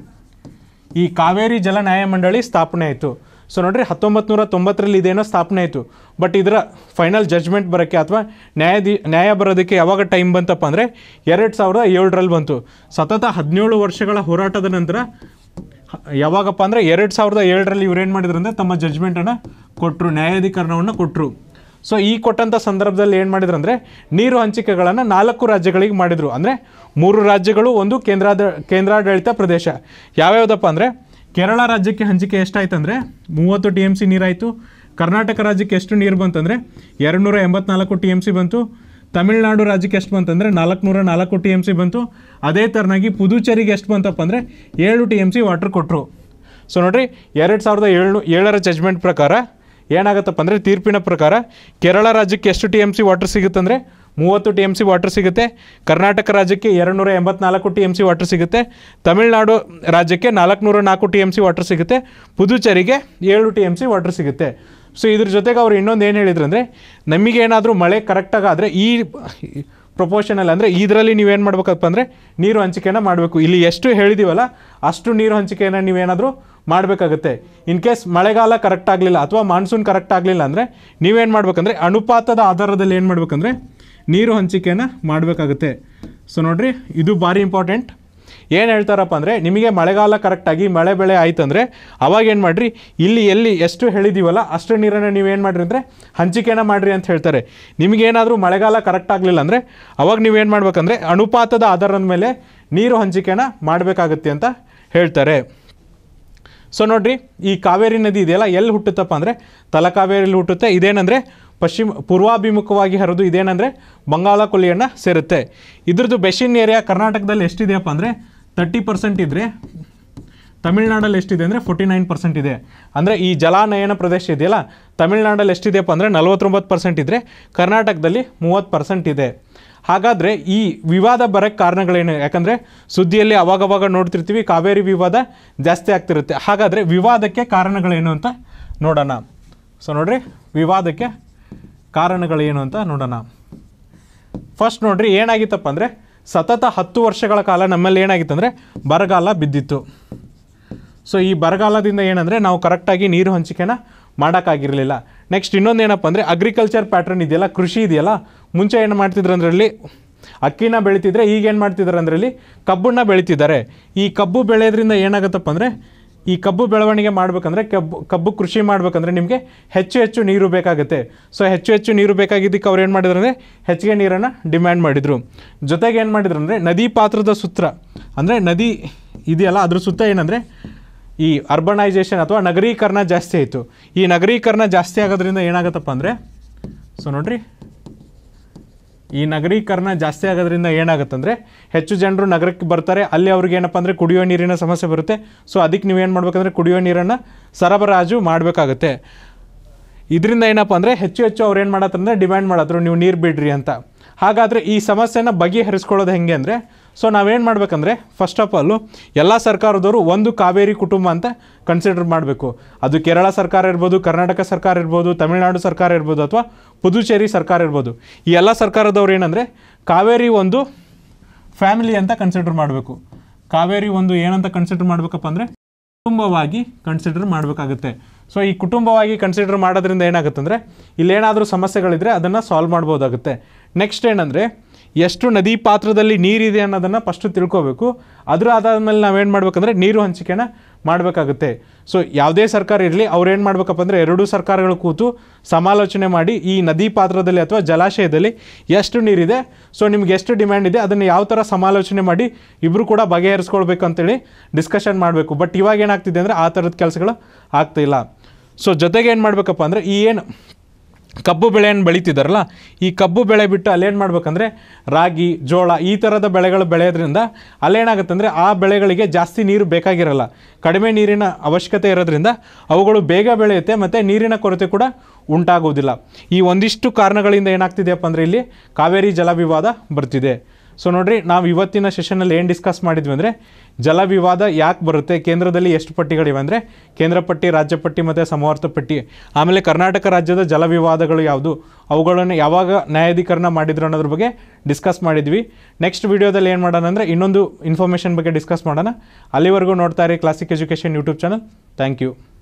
ಈ ಕಾವೇರಿ ಜಲ ನ್ಯಾಯಮಂಡಳಿ ಸ್ಥಾಪನೆ ಆಯಿತು. ಸೊ ನೋಡಿರಿ, ಹತ್ತೊಂಬತ್ತು ನೂರ ತೊಂಬತ್ತರಲ್ಲಿ ಇದೇನೋ ಸ್ಥಾಪನೆ ಆಯಿತು. ಬಟ್ ಇದರ ಫೈನಲ್ ಜಡ್ಜ್ಮೆಂಟ್ ಬರೋಕ್ಕೆ ಅಥವಾ ನ್ಯಾಯಾಧಿ ನ್ಯಾಯ ಬರೋದಕ್ಕೆ ಯಾವಾಗ ಟೈಮ್ ಬಂತಪ್ಪ ಅಂದರೆ ಎರಡು ಸಾವಿರದ ಏಳರಲ್ಲಿ ಬಂತು. ಸತತ ಹದಿನೇಳು ವರ್ಷಗಳ ಹೋರಾಟದ ನಂತರ ಯಾವಾಗಪ್ಪ ಅಂದರೆ ಎರಡು ಸಾವಿರದ ಏಳರಲ್ಲಿ ಇವ್ರೇನು ಮಾಡಿದ್ರು ಅಂದರೆ ತಮ್ಮ ಜಡ್ಜ್ಮೆಂಟನ್ನು ಕೊಟ್ಟರು, ನ್ಯಾಯಾಧೀಕರಣವನ್ನು ಕೊಟ್ಟರು. ಸೊ ಈ ಕೊಟ್ಟಂಥ ಸಂದರ್ಭದಲ್ಲಿ ಏನು ಮಾಡಿದ್ರು ಅಂದರೆ ನೀರು ಹಂಚಿಕೆಗಳನ್ನು ನಾಲ್ಕು ರಾಜ್ಯಗಳಿಗೆ ಮಾಡಿದರು. ಅಂದರೆ ಮೂರು ರಾಜ್ಯಗಳು, ಒಂದು ಕೇಂದ್ರಾದ ಕೇಂದ್ರಾಡಳಿತ ಪ್ರದೇಶ. ಯಾವ್ಯಾವುದಪ್ಪ ಅಂದರೆ ಕೇರಳ ರಾಜ್ಯಕ್ಕೆ ಹಂಚಿಕೆ ಎಷ್ಟಾಯ್ತು ಅಂದರೆ ಮೂವತ್ತು ಟಿ ಎಮ್ ಸಿ ನೀರಾಯಿತು. ಕರ್ನಾಟಕ ರಾಜ್ಯಕ್ಕೆ ಎಷ್ಟು ನೀರು ಬಂತಂದರೆ ಎರಡು ನೂರ ಎಂಬತ್ನಾಲ್ಕು ಟಿ ಎಮ್ ಸಿ ಬಂತು. ತಮಿಳುನಾಡು ರಾಜ್ಯಕ್ಕೆ ಎಷ್ಟು ಬಂತಂದರೆ ನಾಲ್ಕುನೂರ ನಾಲ್ಕು ಟಿ ಎಮ್ ಸಿ ಬಂತು. ಅದೇ ಥರನಾಗಿ ಪುದುಚೇರಿಗೆ ಎಷ್ಟು ಬಂತಪ್ಪ ಅಂದರೆ ಏಳು ಟಿ ಎಮ್ ಸಿ ವಾಟರ್ ಕೊಟ್ಟರು. ಸೊ ನೋಡಿರಿ, ಎರಡು ಸಾವಿರದ ಏಳು ಏಳರ ಜಡ್ಜ್ಮೆಂಟ್ ಪ್ರಕಾರ ಏನಾಗುತ್ತಪ್ಪ ಅಂದರೆ ತೀರ್ಪಿನ ಪ್ರಕಾರ ಕೇರಳ ರಾಜ್ಯಕ್ಕೆ ಎಷ್ಟು ಟಿ ಎಮ್ ಸಿ ವಾಟರ್ ಸಿಗುತ್ತಂದರೆ ಮೂವತ್ತು ಟಿ ಎಮ್ ಸಿ ವಾಟರ್ ಸಿಗುತ್ತೆ. ಕರ್ನಾಟಕ ರಾಜ್ಯಕ್ಕೆ ಎರಡು ನೂರ ಎಂಬತ್ನಾಲ್ಕು ಟಿ ಎಮ್ ಸಿ ವಾಟರ್ ಸಿಗುತ್ತೆ. ತಮಿಳುನಾಡು ರಾಜ್ಯಕ್ಕೆ ನಾಲ್ಕುನೂರ ನಾಲ್ಕು ಟಿ ಎಮ್ ಸಿ ವಾಟರ್ ಸಿಗುತ್ತೆ. ಪುದುಚೇರಿಗೆ ಏಳು ಟಿ ಎಮ್ ಸಿ ವಾಟರ್ ಸಿಗುತ್ತೆ. ಸೊ ಇದ್ರ ಜೊತೆಗೆ ಅವ್ರು ಇನ್ನೊಂದು ಏನು ಹೇಳಿದ್ರು ಅಂದರೆ ನಮಗೇನಾದರೂ ಮಳೆ ಕರೆಕ್ಟಾಗಿ ಆದರೆ ಈ ಪ್ರಪೋರ್ಷನಲ್ಲಿ ಅಂದರೆ ಇದರಲ್ಲಿ ನೀವೇನು ಮಾಡ್ಬೇಕಪ್ಪ ಅಂದರೆ ನೀರು ಹಂಚಿಕೆಯನ್ನು ಮಾಡಬೇಕು. ಇಲ್ಲಿ ಎಷ್ಟು ಹೇಳಿದ್ದೀವಲ್ಲ ಅಷ್ಟು ನೀರು ಹಂಚಿಕೆಯನ್ನು ನೀವೇನಾದರೂ ಮಾಡಬೇಕಾಗುತ್ತೆ. ಇನ್ ಕೇಸ್ ಮಳೆಗಾಲ ಕರೆಕ್ಟ್ ಆಗಲಿಲ್ಲ ಅಥವಾ ಮಾನ್ಸೂನ್ ಕರೆಕ್ಟ್ ಆಗಲಿಲ್ಲ ಅಂದರೆ ನೀವೇನು ಮಾಡಬೇಕಂದ್ರೆ ಅನುಪಾತದ ಆಧಾರದಲ್ಲಿ ಏನು ಮಾಡಬೇಕಂದ್ರೆ ನೀರು ಹಂಚಿಕೆಯನ್ನು ಮಾಡಬೇಕಾಗುತ್ತೆ. ಸೊ ನೋಡಿರಿ, ಇದು ಭಾರಿ ಇಂಪಾರ್ಟೆಂಟ್. ಏನು ಹೇಳ್ತಾರಪ್ಪ ಅಂದರೆ, ನಿಮಗೆ ಮಳೆಗಾಲ ಕರೆಕ್ಟಾಗಿ ಮಳೆ ಬೆಳೆ ಆಯ್ತಂದರೆ ಅವಾಗ ಏನು ಮಾಡಿರಿ, ಇಲ್ಲಿ ಎಲ್ಲಿ ಎಷ್ಟು ಹೇಳಿದ್ದೀವಲ್ಲ ಅಷ್ಟು ನೀರನ್ನು ನೀವೇನು ಮಾಡಿರಿ ಅಂದರೆ ಹಂಚಿಕೆನ ಮಾಡಿರಿ ಅಂತ ಹೇಳ್ತಾರೆ. ನಿಮಗೇನಾದರೂ ಮಳೆಗಾಲ ಕರೆಕ್ಟ್ ಆಗಲಿಲ್ಲ ಅಂದರೆ ಅವಾಗ ನೀವೇನು ಮಾಡ್ಬೇಕಂದ್ರೆ ಅನುಪಾತದ ಆಧಾರದ ಮೇಲೆ ನೀರು ಹಂಚಿಕೆನ ಮಾಡಬೇಕಾಗುತ್ತೆ ಅಂತ ಹೇಳ್ತಾರೆ. ಸೊ ನೋಡಿರಿ, ಈ ಕಾವೇರಿ ನದಿ ಇದೆಯಲ್ಲ ಎಲ್ಲಿ ಹುಟ್ಟುತ್ತಪ್ಪ ಅಂದರೆ ತಲಕಾವೇರಿಯಲ್ಲಿ ಹುಟ್ಟುತ್ತೆ. ಇದೇನೆಂದರೆ ಪಶ್ಚಿಮ ಪೂರ್ವಾಭಿಮುಖವಾಗಿ ಹರಿದು ಇದೇನೆಂದರೆ ಬಂಗಾಳ ಕೊಲ್ಲಿಯನ್ನು ಸೇರುತ್ತೆ. ಇದ್ರದ್ದು ಬೆಸಿನ್ ಏರಿಯಾ ಕರ್ನಾಟಕದಲ್ಲಿ ಎಷ್ಟಿದೆಯಪ್ಪ ಅಂದರೆ ತರ್ಟಿ ಪರ್ಸೆಂಟ್ ಇದ್ದರೆ ತಮಿಳ್ನಾಡಲ್ಲಿ ಎಷ್ಟಿದೆ ಅಂದರೆ ಫೋರ್ಟಿ ನೈನ್ ಪರ್ಸೆಂಟ್ ಇದೆ. ಅಂದರೆ ಈ ಜಲಾನಯನ ಪ್ರದೇಶ ಇದೆಯಲ್ಲ ತಮಿಳ್ನಾಡಲ್ಲಿ ಎಷ್ಟಿದೆಯಪ್ಪ ಅಂದರೆ ನಲ್ವತ್ತೊಂಬತ್ತು ಪರ್ಸೆಂಟ್ ಇದ್ದರೆ ಕರ್ನಾಟಕದಲ್ಲಿ ಮೂವತ್ತು ಪರ್ಸೆಂಟ್ ಇದೆ. ಹಾಗಾದರೆ ಈ ವಿವಾದ ಬರೋಕ್ಕೆ ಕಾರಣಗಳೇನು? ಯಾಕಂದರೆ ಸುದ್ದಿಯಲ್ಲಿ ಅವಾಗವಾಗ ನೋಡ್ತಿರ್ತೀವಿ ಕಾವೇರಿ ವಿವಾದ ಜಾಸ್ತಿ ಆಗ್ತಿರುತ್ತೆ. ಹಾಗಾದರೆ ವಿವಾದಕ್ಕೆ ಕಾರಣಗಳೇನು ಅಂತ ನೋಡೋಣ. ಸೊ ನೋಡಿರಿ, ವಿವಾದಕ್ಕೆ ಕಾರಣಗಳೇನು ಅಂತ ನೋಡೋಣ. ಫಸ್ಟ್ ನೋಡಿರಿ, ಏನಾಗಿತ್ತಪ್ಪ ಅಂದರೆ ಸತತ ಹತ್ತು ವರ್ಷಗಳ ಕಾಲ ನಮ್ಮಲ್ಲಿ ಏನಾಗಿತ್ತು ಅಂದರೆ ಬರಗಾಲ ಬಿದ್ದಿತ್ತು. ಸೊ ಈ ಬರಗಾಲದಿಂದ ಏನಂದರೆ ನಾವು ಕರೆಕ್ಟಾಗಿ ನೀರು ಹಂಚಿಕೆನ ಮಾಡೋಕ್ಕಾಗಿರಲಿಲ್ಲ. ನೆಕ್ಸ್ಟ್ ಇನ್ನೊಂದು ಏನಪ್ಪ ಅಂದರೆ ಅಗ್ರಿಕಲ್ಚರ್ ಪ್ಯಾಟ್ರನ್ ಇದೆಯಲ್ಲ, ಕೃಷಿ ಇದೆಯಲ್ಲ, ಮುಂಚೆ ಏನು ಮಾಡ್ತಿದ್ರು ಅಂದ್ರಲ್ಲಿ ಅಕ್ಕಿನ ಬೆಳೀತಿದ್ರೆ ಈಗ ಏನು ಮಾಡ್ತಿದ್ದಾರೆ ಅಂದ್ರಲ್ಲಿ ಕಬ್ಬನ್ನು ಬೆಳೀತಿದ್ದಾರೆ. ಈ ಕಬ್ಬು ಬೆಳೆಯೋದ್ರಿಂದ ಏನಾಗುತ್ತಪ್ಪ ಅಂದರೆ ಈ ಕಬ್ಬು ಬೆಳವಣಿಗೆ ಮಾಡಬೇಕಂದ್ರೆ ಕಬ್ಬು ಕಬ್ಬು ಕೃಷಿ ಮಾಡಬೇಕಂದ್ರೆ ನಿಮಗೆ ಹೆಚ್ಚು ಹೆಚ್ಚು ನೀರು ಬೇಕಾಗುತ್ತೆ. ಸೊ ಹೆಚ್ಚು ಹೆಚ್ಚು ನೀರು ಬೇಕಾಗಿದ್ದಕ್ಕೆ ಅವ್ರು ಏನು ಮಾಡಿದ್ರು ಅಂದರೆ ಹೆಚ್ಚಿಗೆ ನೀರನ್ನು ಡಿಮ್ಯಾಂಡ್ ಮಾಡಿದರು. ಜೊತೆಗೆ ಏನು ಮಾಡಿದ್ರು ಅಂದರೆ ನದಿ ಪಾತ್ರದ ಸುತ್ತ ಅಂದರೆ ನದಿ ಇದೆಯಲ್ಲ ಅದ್ರ ಸುತ್ತ ಏನಂದರೆ ಈ ಅರ್ಬನೈಜೇಷನ್ ಅಥವಾ ನಗರೀಕರಣ ಜಾಸ್ತಿ ಆಯಿತು. ಈ ನಗರೀಕರಣ ಜಾಸ್ತಿ ಆಗೋದ್ರಿಂದ ಏನಾಗುತ್ತಪ್ಪ ಅಂದರೆ ಸೊ ನೋಡಿರಿ, ಈ ನಗರೀಕರಣ ಜಾಸ್ತಿ ಆಗೋದ್ರಿಂದ ಏನಾಗುತ್ತಂದರೆ ಹೆಚ್ಚು ಜನರು ನಗರಕ್ಕೆ ಬರ್ತಾರೆ. ಅಲ್ಲಿ ಅವ್ರಿಗೆ ಏನಪ್ಪ ಅಂದರೆ ಕುಡಿಯೋ ನೀರಿನ ಸಮಸ್ಯೆ ಬರುತ್ತೆ. ಸೊ ಅದಕ್ಕೆ ನೀವೇನು ಮಾಡಬೇಕಂದ್ರೆ ಕುಡಿಯೋ ನೀರನ್ನು ಸರಬರಾಜು ಮಾಡಬೇಕಾಗುತ್ತೆ. ಇದರಿಂದ ಏನಪ್ಪ ಅಂದರೆ ಹೆಚ್ಚು ಹೆಚ್ಚು ಅವ್ರು ಏನು ಮಾಡತ್ತಂದರೆ ಡಿಮ್ಯಾಂಡ್ ಮಾಡತ್ರು ನೀವು ನೀರು ಬಿಡ್ರಿ ಅಂತ. ಹಾಗಾದರೆ ಈ ಸಮಸ್ಯೆನ ಬಗೆಹರಿಸ್ಕೊಳ್ಳೋದು ಹೆಂಗೆ ಅಂದರೆ ಸೊ ನಾವೇನು ಮಾಡಬೇಕಂದ್ರೆ ಫಸ್ಟ್ ಆಫ್ ಆಲು ಎಲ್ಲ ಸರ್ಕಾರದವರು ಒಂದು ಕಾವೇರಿ ಕುಟುಂಬ ಅಂತ ಕನ್ಸಿಡರ್ ಮಾಡಬೇಕು. ಅದು ಕೇರಳ ಸರ್ಕಾರ ಇರ್ಬೋದು, ಕರ್ನಾಟಕ ಸರ್ಕಾರ ಇರ್ಬೋದು, ತಮಿಳುನಾಡು ಸರ್ಕಾರ ಇರ್ಬೋದು ಅಥವಾ ಪುದುಚೇರಿ ಸರ್ಕಾರ ಇರ್ಬೋದು. ಈ ಎಲ್ಲ ಸರ್ಕಾರದವ್ರು ಏನಂದರೆ ಕಾವೇರಿ ಒಂದು ಫ್ಯಾಮಿಲಿ ಅಂತ ಕನ್ಸಿಡರ್ ಮಾಡಬೇಕು. ಕಾವೇರಿ ಒಂದು ಏನಂತ ಕನ್ಸಿಡರ್ ಮಾಡಬೇಕಪ್ಪ ಅಂದರೆ ಕುಟುಂಬವಾಗಿ ಕನ್ಸಿಡರ್ ಮಾಡಬೇಕಾಗುತ್ತೆ. ಸೊ ಈ ಕುಟುಂಬವಾಗಿ ಕನ್ಸಿಡರ್ ಮಾಡೋದ್ರಿಂದ ಏನಾಗುತ್ತೆ ಅಂದರೆ ಇಲ್ಲೇನಾದರೂ ಸಮಸ್ಯೆಗಳಿದ್ರೆ ಅದನ್ನು ಸಾಲ್ವ್ ಮಾಡ್ಬೋದಾಗುತ್ತೆ. ನೆಕ್ಸ್ಟ್ ಏನಂದರೆ ಎಷ್ಟು ನದಿ ಪಾತ್ರದಲ್ಲಿ ನೀರಿದೆ ಅನ್ನೋದನ್ನು ಫಸ್ಟು ತಿಳ್ಕೊಬೇಕು. ಅದರ ಆಧಾರಮೇಲೆ ನಾವೇನು ಮಾಡ್ಬೇಕಂದ್ರೆ ನೀರು ಹಂಚಿಕೆನ ಮಾಡಬೇಕಾಗುತ್ತೆ. ಸೊ ಯಾವುದೇ ಸರ್ಕಾರ ಇರಲಿ ಅವ್ರು ಏನು ಮಾಡಬೇಕಪ್ಪ ಅಂದರೆ ಎರಡೂ ಸರ್ಕಾರಗಳು ಕೂತು ಸಮಾಲೋಚನೆ ಮಾಡಿ ಈ ನದಿ ಪಾತ್ರದಲ್ಲಿ ಅಥವಾ ಜಲಾಶಯದಲ್ಲಿ ಎಷ್ಟು ನೀರಿದೆ, ಸೊ ನಿಮ್ಗೆ ಎಷ್ಟು ಡಿಮ್ಯಾಂಡ್ ಇದೆ, ಅದನ್ನು ಯಾವ ಥರ ಸಮಾಲೋಚನೆ ಮಾಡಿ ಇಬ್ಬರು ಕೂಡ ಬಗೆಹರಿಸ್ಕೊಳ್ಬೇಕು ಅಂತೇಳಿ ಡಿಸ್ಕಷನ್ ಮಾಡಬೇಕು. ಬಟ್ ಇವಾಗ ಏನಾಗ್ತಿದೆ ಅಂದರೆ ಆ ಥರದ ಕೆಲಸಗಳು ಆಗ್ತಾಯಿಲ್ಲ. ಸೊ ಜೊತೆಗೆ ಏನು ಮಾಡಬೇಕಪ್ಪ ಅಂದರೆ ಈ ಏನು ಕಬ್ಬು ಬೆಳೆಯನ್ನು ಬೆಳೀತಿದ್ದಾರಲ್ಲ ಈ ಕಬ್ಬು ಬೆಳೆ ಬಿಟ್ಟು ಅಲ್ಲೇನು ಮಾಡ್ಬೇಕಂದ್ರೆ ರಾಗಿ, ಜೋಳ ಈ ಥರದ ಬೆಳೆಗಳು ಬೆಳೆಯೋದ್ರಿಂದ ಅಲ್ಲೇನಾಗುತ್ತೆ ಅಂದರೆ ಆ ಬೆಳೆಗಳಿಗೆ ಜಾಸ್ತಿ ನೀರು ಬೇಕಾಗಿರಲ್ಲ. ಕಡಿಮೆ ನೀರಿನ ಅವಶ್ಯಕತೆ ಇರೋದ್ರಿಂದ ಅವುಗಳು ಬೇಗ ಬೆಳೆಯುತ್ತೆ ಮತ್ತು ನೀರಿನ ಕೊರತೆ ಕೂಡ ಉಂಟಾಗೋದಿಲ್ಲ. ಈ ಒಂದಿಷ್ಟು ಕಾರಣಗಳಿಂದ ಏನಾಗ್ತಿದೆಯಪ್ಪ ಅಂದರೆ ಇಲ್ಲಿ ಕಾವೇರಿ ಜಲ ವಿವಾದ ಬರ್ತಿದೆ. ಸೊ ನೋಡಿರಿ, ನಾವು ಇವತ್ತಿನ ಸೆಷನಲ್ಲಿ ಏನು ಡಿಸ್ಕಸ್ ಮಾಡಿದ್ವಿ ಅಂದರೆ ಜಲ ವಿವಾದ ಯಾಕೆ ಬರುತ್ತೆ, ಕೇಂದ್ರದಲ್ಲಿ ಎಷ್ಟು ಪಟ್ಟಿಗಳಿವೆ ಅಂದರೆ ಕೇಂದ್ರ ಪಟ್ಟಿ, ರಾಜ್ಯ ಪಟ್ಟಿ ಮತ್ತು ಸಮವರ್ತ ಪಟ್ಟಿ, ಆಮೇಲೆ ಕರ್ನಾಟಕ ರಾಜ್ಯದ ಜಲ ವಿವಾದಗಳು ಯಾವುದು, ಅವುಗಳನ್ನು ಯಾವಾಗ ನ್ಯಾಯಾಧೀಕರಣ ಮಾಡಿದ್ರು ಅನ್ನೋದ್ರ ಬಗ್ಗೆ ಡಿಸ್ಕಸ್ ಮಾಡಿದ್ವಿ. ನೆಕ್ಸ್ಟ್ ವೀಡಿಯೋದಲ್ಲಿ ಏನು ಮಾಡೋಣ ಅಂದರೆ ಇನ್ನೊಂದು ಇನ್ಫಾರ್ಮೇಷನ್ ಬಗ್ಗೆ ಡಿಸ್ಕಸ್ ಮಾಡೋಣ. ಅಲ್ಲಿವರೆಗೂ ನೋಡ್ತಾ ಇರಿ classic education YouTube channel. Thank you.